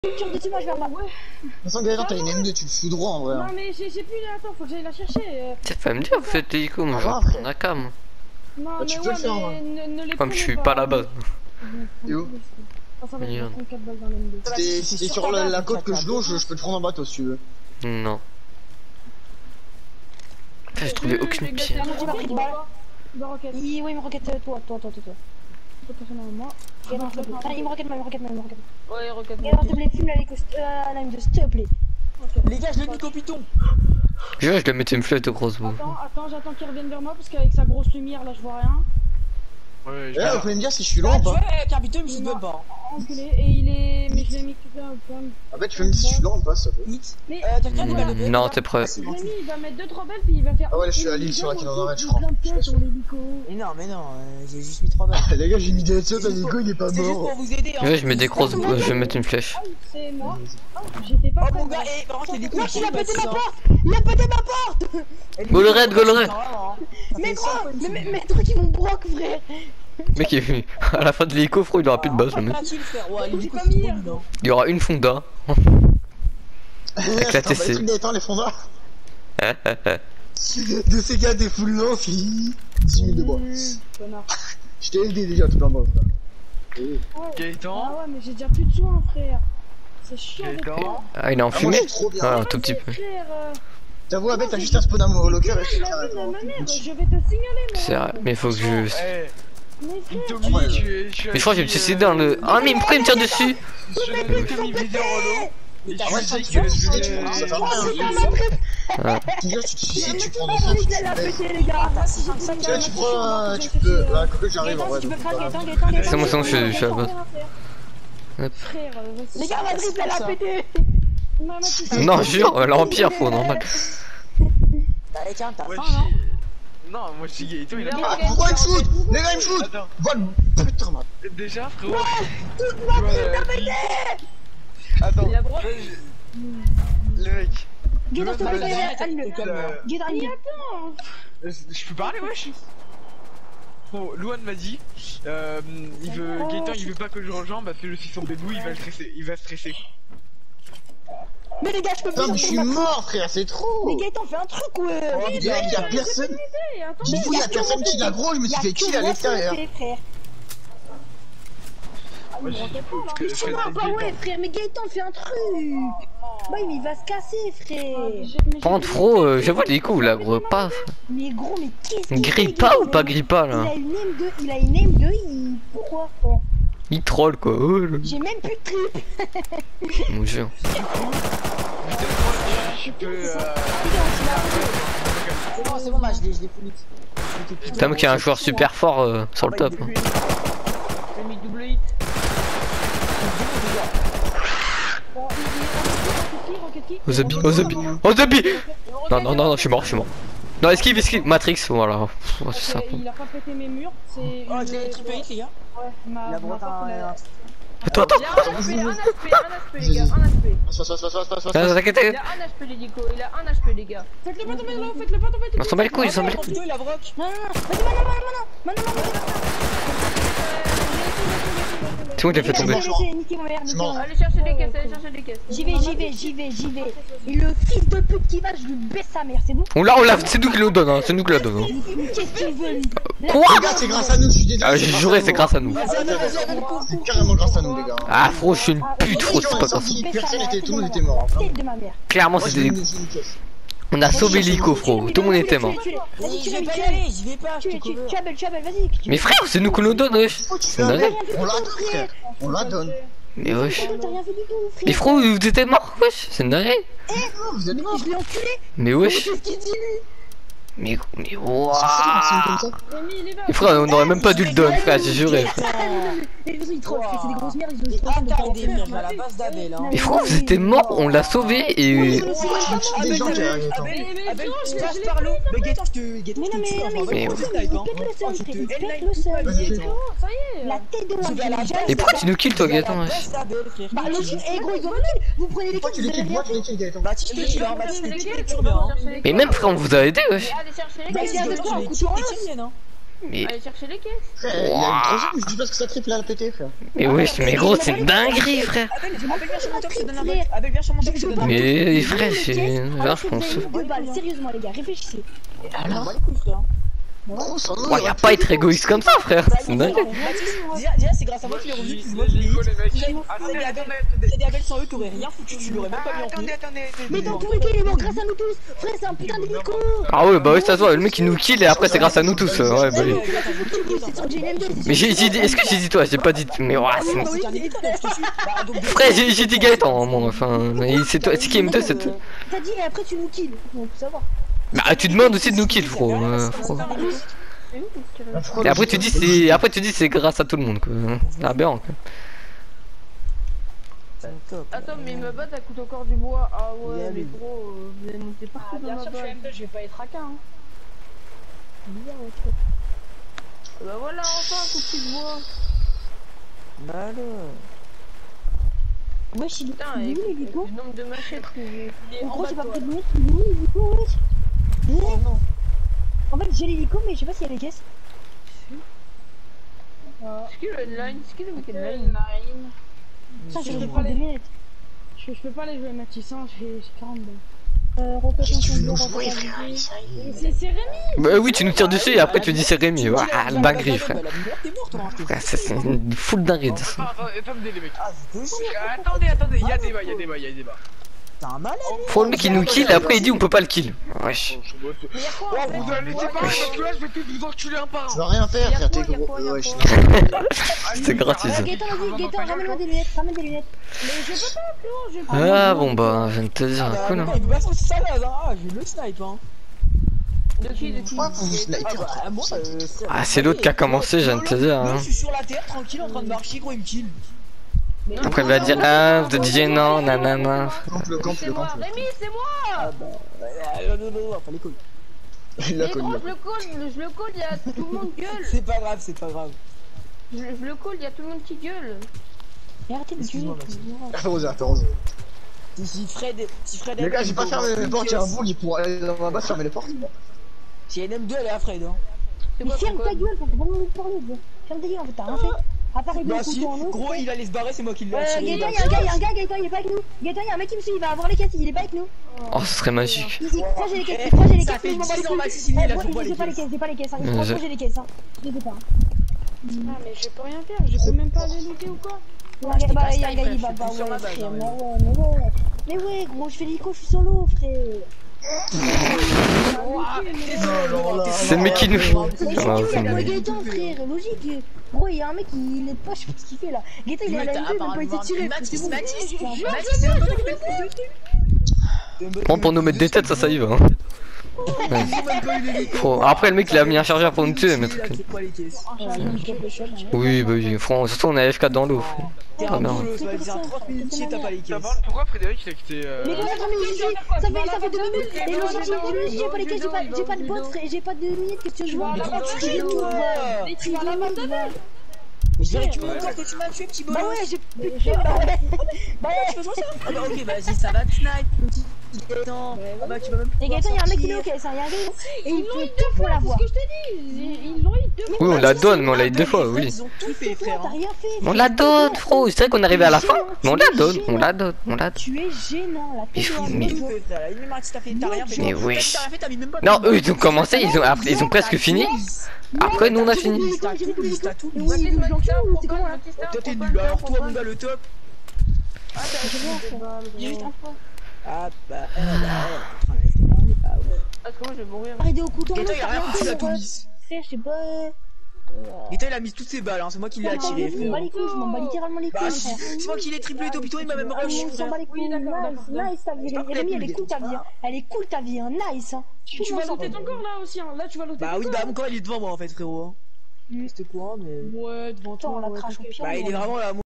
Tire dessus, moi je vais en bas. Ouais. De toute façon, Gaëtan, t'as une M2, tu le fous droit en vrai. Non, mais j'ai plus les. Attends, faut que j'aille la chercher. C'est pas me dire, vous faites l'hélico, moi, Ah, j'en prends un cam. Non, Bah, mais tu peux ouais, le faire, mais ne les Comme je suis prenez pas là-bas. Et où? Ça va, Merde. 34 balles dans l'M2. Si t'es sur la côte que je loge, je peux te prendre en bateau si tu veux. Non. Putain, j'ai trouvé aucune pierre. Tu m'as pris de balle. De roquette. Oui, il me roquette toi. Faut passer dans moi. Il me roquette moi. Ouais, roquette. Et alors, s'il te plaît, fume la lime de s'il te plaît. Les gars, je l'ai mis qu'au piton. Je le mettais une flèche de grosse boue. Attends, j'attends qu'il revienne vers moi parce qu'avec sa grosse lumière là, je vois rien. Ouais, Eh, vous pouvez me dire si je suis loin Ah, ou tu pas? vois, Carbiton, je veux pas. Enculé, et il est. Mais je l'ai mis tout là au point. En fait, tu peux me dire si je suis loin ou pas, s'il te plaît. Hit. Mais- Quelqu'un nous l'a Non, t'es prêt. Je l'ai mis, il va mettre 2-3 balles puis il va faire. Ah ouais, là, je suis à l'île sur laquelle on arrête, je crois. Plein de pièces sur l'hélico. Mais non, j'ai juste mis 3 balles. Les gars, j'ai mis des headshots, Nico, il est pas C'est juste mort. pour vous aider. Ouais, je mets des grosses boues, je vais mettre une flèche. Ah, c'est moi. J'étais pas Oh mon prêt. gars, par contre, les Wesh, il a pété ma porte. Il a pété ma porte. Go le raid, go le raid. Mais gros, mais truc ils m'ont broc, frère. Mec, à la fin de l'hélico, frérot, il aura plus de base, le mec. Il y aura une fonda. Avec la TC. Gaëtan, les fondards. De ces gars, des full lance, 10 000 de bois. Connard. Je t'ai aidé déjà tout en bas. Gaëtan. Ah ouais, mais j'ai déjà plus de soins, frère. C'est chiant. Gaëtan. Ah, il est en Ah, moi, fumée? je suis trop bien. Ah, un tout petit peu. Frère, T'avoue, avec, t'as juste un spawn à mon locker et je la te vie de ma mère, je tiens. vais te signaler, moi. C'est vrai, mais faut que je. Eh, Mais frère, Tommy, Ouais. je suis. Mais je crois que j'ai me suicidé dans le. Ah, mais pourquoi il me tire dessus? Je vais Tommy vidéo Rollo. Et Ah ouais, je ça dis tu que fais, je tu vais. ça fait Ah. Tu dis, tu te suicides, tu prends des Oh, choses, il a pété, les gars. tu vois, tu prends, tu peux, là, que j'arrive en vrai. Tu peux donc, craquer, voilà. Gaëtan. C'est bon, je suis à la base. frère, Les gars, ma drip, elle a pété. Non, jure, l'Empire, faut normal. Allez, tiens, t'as Moi, faim, je non suis. Non, moi je suis Gaëtan, il a Ah, pas. pourquoi ils me shootent? Les gars, ils me shootent! Attends, Vol! Putain, ma. déjà, frérot. Attends, Il a droit. le mec. Gaëtan, s'il te plaît, allume-le. Gaëtan, allume-le. Je peux parler, wesh? Bon, Louane m'a dit, Gaëtan il veut pas que je rejoigne parce que je suis son bébou, il va stresser. Mais les gars, je peux Putain, plus mais je suis sortir ma- mort, frère, c'est trop! Mais Gaëtan, fais un truc, ouais. Oh, il y a personne! Du coup, il y a personne qui l'a gros, je me suis fait kill à l'extérieur. Frère. Moi j'ai dit parce que Mais je comprends pas, ouais, frère, mais Gaëtan, fais un truc. Bah, il va se casser, frère. Par contre, frérot, je vois l'hélico là, gros, paf. Mais gros, mais qu'est-ce qu'il fait, Grippa ou pas grippa Il là? a une M2, il... Pourquoi, frère? Il troll quoi. Oh, le- J'ai même plus de trip. Mon dieu. je peux. C'est bon, bah, je l'ai fouillé. Putain, moi qui est un joueur super fort sur le top. Hein. J'ai mis double hit. Ozabi, Ozabi, Ozabi! Non, je suis mort. Non, esquive, Matrix, voilà. Oh, c'est ça. Il a pas pété mes murs, c'est. Oh, j'ai triple hit, les gars. Ouais, La droite, Attends. Il a un HP, les gars, un HP. T'inquiète. Il a un HP, l'hélico, il a un HP, les gars. Faites-le pas tomber là-haut, faites-le pas tomber. On s'en bat les couilles, Il a broc. Non, C'est bon, il a fait tomber. niquez mon verre, niquez mon verre. Allez chercher des caisses, J'y vais. Et le fils de pute qui va, je lui baisse sa mère, c'est bon? On l'a, c'est nous qui le donne, hein. C'est nous qui la donne. Hein. Qu'est-ce qu'il veut, lui? Quoi? Les gars, c'est grâce à nous, je suis désolé. Ah, j'ai juré, c'est grâce à nous. C'est carrément grâce à nous, les gars. Ah, frérot, je suis une pute, frérot, c'est pas grave. Personne était, tout le monde était mort. Tête de ma mère. Clairement, Moi, c'était. j'ai une pièce. On a sauvé l'hélico, frérot. Tout le monde était mort. Vas-y, Je vais pas y aller, j'y vais pas, je te cover. tu appelles, vas-y. Mais frère, c'est nous qui nous donne, wesh. C'est dingue. On la donne, frère. On la donne. Mais wesh. T'as rien fait du tout, frère. Mais frérot, vous étiez mort, wesh. C'est dingue. Vous êtes morts. Je l'ai enculé. Mais wesh. Qu'est-ce qu'il dit, lui? Mais C'est wouah. comme ça. Mais frère, on aurait même pas dû le donner, frère, j'ai juré. Mais ils trollent, c'est des grosses merdes, ils ont Attaque des murs, à la base d'Abel, hein. Mais frérot, vous étiez mort, on l'a sauvé et. Moi, je tue des gens qui arrivent. Abel, tu passes par l'eau. Mais Gaëtan, je te tue, Mais- le seul. Ça y est. La tête de ma mère. Et pourquoi tu nous kills, toi, Gaëtan, wesh? Bah, logique, gros, ils ont vous prenez les Pourquoi tu les kills? Moi, tu les kills, Gaëtan. Bah, tu te kill, hein, bah, tu te kill, tu remets, hein. Mais même frère, on vous a aidé, wesh. Allez chercher les Bah, caisses. il y a Tu des les gros, un kills, couteau en t'es os. kill, hein. Mais... Allez chercher les caisses. Frère, il y a une troisième, je dis parce que ça triple à la péter, frère. Mais wesh, mais gros, c'est une dinguerie, frère. Abel, viens sur mon top, je te donne un vote. Abel, viens sur mon top, je te donne un vote. Mais frère, c'est... Là, je pense... Deux balles, sérieusement les gars, réfléchissez. Alors, frère. Oh, ça Oh, y a pas à être égoïste comme ça, frère. C'est une dinguerie. Déjà, c'est grâce à moi qu'il est revenu. Moi, je l'ai eu. C'est Abel sans eux, t'aurais rien foutu, tu l'aurais même pas mis en plus. Mais dans tous les cas, il est mort grâce à nous tous. Frère, c'est un putain de Nico. Ah ouais, bah ouais, ça se voit, le mec il nous kill et après c'est grâce à nous tous. Ouais, bah oui. Mais j'ai dit, est-ce que j'ai dit toi? J'ai pas dit. Mais ouais, c'est. Frère, j'ai dit Gaëtan, moi, enfin. C'est toi, c'est qui M2, c'est. T'as dit et après tu nous kills. On peut savoir. Bah, tu demandes aussi de nous kill, frérot. Et après tu dis c'est grâce à tout le monde, quoi. C'est aberrant, quoi. Attends, mais ma batte elle coûte encore du bois. Ah ouais, mais gros, vous allez monter partout dans ma batte. Je vais pas être raquin. Bah voilà, enfin un coup de petit bois. Ouais, je suis Putain, et le nombre de machettes que j'ai. En gros, j'ai pas pris de lunettes, l'hélico, wesh. Oh non. En fait, j'ai l'hélico, mais je sais pas s'il y a les caisses. Est-ce qu'il y a une line? Est-ce qu'il y a une line? Ça, je vais prendre des lunettes. Je peux pas les jouer Mathis, hein, j'ai 40 balles. C'est Rémi. Bah oui, tu nous tires dessus et après tu dis c'est Rémi. Ouah, dinguerie, frère. C'est une full dinguerie de ça. Attendez les mecs. Attendez, il y a débat. T'es un malade. Faut le mec qui nous kill et après il dit on peut pas le kill. Wesh. Oh, vous allez pas parce que là je vais tous vous enculer un par un. Je vais rien faire, frère, t'es gros. Ouais, C'est gratuit ça. Gaëtan, vas-y, Gaëtan, ramène-moi des lunettes, ramène des lunettes. Mais je peux pas, plus haut, je Ah bon bah, je viens de te dire, cool hein. Il peut pas se salade, hein. Ah, j'ai le snipe, hein. De qui? Pourquoi vous vous snipez entre Moi, Ah c'est l'autre qui a commencé, je viens de te dire hein. je suis sur la terre, tranquille, en train de marcher, gros, il me kill. Après il va dire ah vous êtes gênant, nanana. C'est moi, Rémi, c'est moi! Ah bah, non, pas les couilles. Il l'a Mais connu. gros, je le call, il y a tout le monde gueule. C'est pas grave. Je le call, il y a tout le monde qui gueule. Mais arrêtez de gueuler. Fais rose. Si Fred. Les gars, j'ai pas fermé les portes, il y a un boule, il pourra aller dans ma base fermer les portes. Si NM2, elle est à Fred, hein. Mais ferme ta gueule, faut pas nous parler. Ferme ta gueule, en fait, t'as rien fait. À part Bah si, gros, il allait se barrer, c'est moi qui l'ai attiré. Gaëtan, il y a un gars, Gaëtan, il est pas avec nous. Gaëtan, il y a un mec qui me suit, il va avoir les caisses, il est pas avec nous. Oh ce serait magique. Ici, proche les caisses, Ça fait 10 ans, Mathis, il a toujours pas les caisses. J'ai pas les caisses, hein. Proche les caisses, hein. Je les ai pas. Ah, mais je peux rien faire, je peux même pas les looter ou quoi? Bah, il y a un gars, il va pas, ouais, frère. Mais ouais, gros, je fais l'hélico, je suis solo, frère. C'est le mec qui nous... Gaëtan, frère, logique. Gros, il y a un mec, il est pas, je sais pas ce qu'il fait là. Gaëtan, il est à la M2, il va pas été tiré. Bon pour nous mettre des têtes ça y va hein. Après le mec il a mis un chargeur pour nous tuer mais truc. Oui bah oui, surtout on est AFK dans l'eau. Ah non. Pourquoi Frédéric il a quitté Mais comment ça fait 2 minutes. Et logique, j'ai pas les caisses, j'ai pas de bottes, frère, j'ai pas de lunettes, qu'est-ce que je vois? Tu vas la battre. Mais je vais récupérer encore que tu m'as tué, petit bonhomme. Bah ouais, j'ai plus de tuer, bah ouais. Bah ouais, je fais ça. Ah bah ok, vas-y, ça va te snipe, petit Gaëtan. Ah bah tu vas même. Et Gaëtan, il y a un mec qui est ok, ça, il y a un gars. Et il fait tout pour l'avoir. C'est ce que je te dis, ils l'ont eu 2 fois. Oui on la donne mais on l'a eu 2 fois oui. Ils ont tout fait, frère. T'as rien fait. On la donne frérot, c'est vrai qu'on est arrivé à la fin. Mais on la donne. Tu es gênant, la tête de Mais- Tout fait, frère. Lui, Max, t'as rien fait. Mais wesh. T'as rien fait, t'as mis même pas. Non eux ils ont commencé, ils ont presque fini. Après nous on a fini. T'as tout. Oui, c'est comment là? Toi t'es nul, alors toi mon gars le top. Juste un fois. Ah bah Parce que moi je vais mourir. Arrêtez au couteau. Gaëtan il a rien foutu, il a tout mis. Frère, je sais pas. Gaëtan il a mis toutes ses balles, hein, c'est moi qui l'ai attiré, Je m'en bats frère. les couilles, je m'en bats littéralement les Bah couilles, si, frère. c'est moi qui l'ai triplé top, il m'a même rush, On s'en frère. bat les couilles, nice ta vie. Rémi, elle est cool ta vie, hein. Elle est cool ta vie, hein. Nice, hein. Tu vas looter ton corps là aussi, hein. Là tu vas looter Bah ton oui, corps. bah mon corps il est devant moi en fait, frérot. C'était quoi, mais. Ouais, devant Attends, toi, on la ouais, crache au t'inquiète. pire. Bah il est vraiment là.